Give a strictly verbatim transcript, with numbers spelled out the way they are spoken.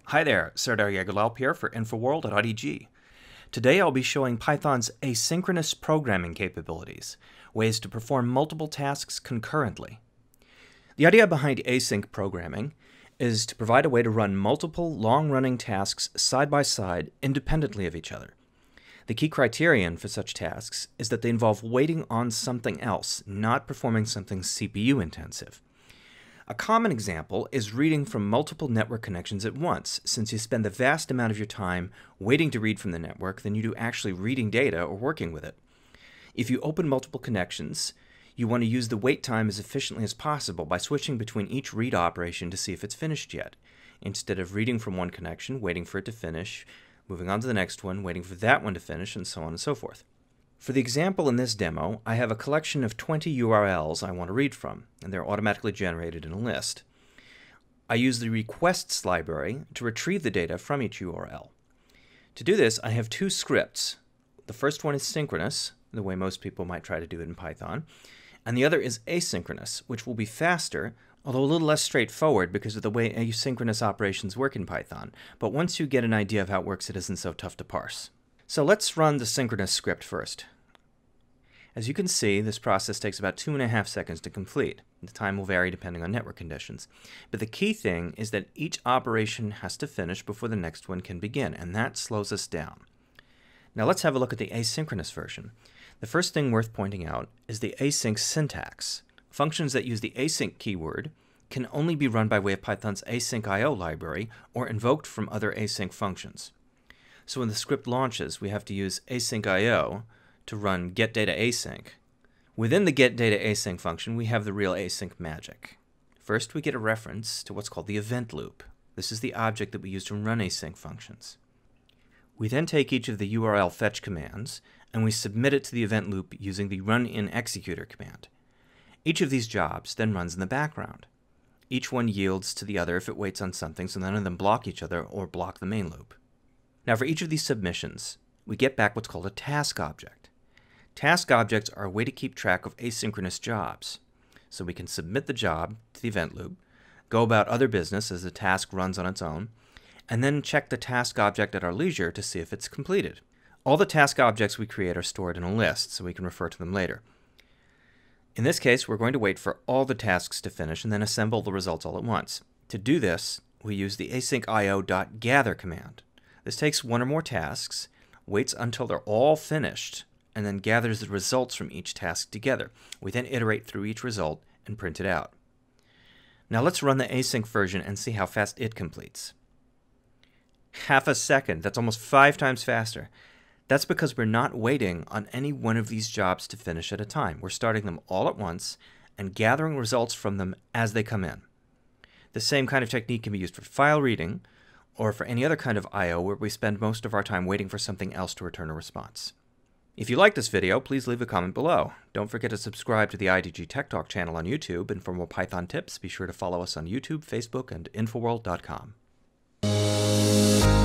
Hi there, Serdar Yegulalp here for InfoWorld dot I D G. Today I'll be showing Python's asynchronous programming capabilities, ways to perform multiple tasks concurrently. The idea behind async programming is to provide a way to run multiple long-running tasks side by side independently of each other. The key criterion for such tasks is that they involve waiting on something else, not performing something C P U intensive. A common example is reading from multiple network connections at once, since you spend the vast amount of your time waiting to read from the network than you do actually reading data or working with it. If you open multiple connections, you want to use the wait time as efficiently as possible by switching between each read operation to see if it's finished yet, instead of reading from one connection, waiting for it to finish, moving on to the next one, waiting for that one to finish, and so on and so forth. For the example in this demo, I have a collection of twenty U R Ls I want to read from, and they're automatically generated in a list. I use the requests library to retrieve the data from each U R L. To do this, I have two scripts. The first one is synchronous, the way most people might try to do it in Python, and the other is asynchronous, which will be faster, although a little less straightforward because of the way asynchronous operations work in Python. But once you get an idea of how it works, it isn't so tough to parse. So let's run the synchronous script first. As you can see, this process takes about two and a half seconds to complete. The time will vary depending on network conditions. But the key thing is that each operation has to finish before the next one can begin, and that slows us down. Now let's have a look at the asynchronous version. The first thing worth pointing out is the async syntax. Functions that use the async keyword can only be run by way of Python's async I O library or invoked from other async functions. So when the script launches, we have to use async I O to run getDataAsync. Within the getDataAsync function, we have the real async magic. First, we get a reference to what's called the event loop. This is the object that we use to run async functions. We then take each of the U R L fetch commands, and we submit it to the event loop using the runInExecutor command. Each of these jobs then runs in the background. Each one yields to the other if it waits on something, so none of them block each other or block the main loop. Now for each of these submissions, we get back what's called a task object. Task objects are a way to keep track of asynchronous jobs. So we can submit the job to the event loop, go about other business as the task runs on its own, and then check the task object at our leisure to see if it's completed. All the task objects we create are stored in a list, so we can refer to them later. In this case, we're going to wait for all the tasks to finish and then assemble the results all at once. To do this, we use the async I O dot gather command. This takes one or more tasks, waits until they're all finished, and then gathers the results from each task together. We then iterate through each result and print it out. Now let's run the async version and see how fast it completes. Half a second. That's almost five times faster. That's because we're not waiting on any one of these jobs to finish at a time. We're starting them all at once and gathering results from them as they come in. The same kind of technique can be used for file reading, or for any other kind of I O where we spend most of our time waiting for something else to return a response. If you like this video, please leave a comment below. Don't forget to subscribe to the I D G Tech Talk channel on YouTube, and for more Python tips, be sure to follow us on YouTube, Facebook, and InfoWorld dot com.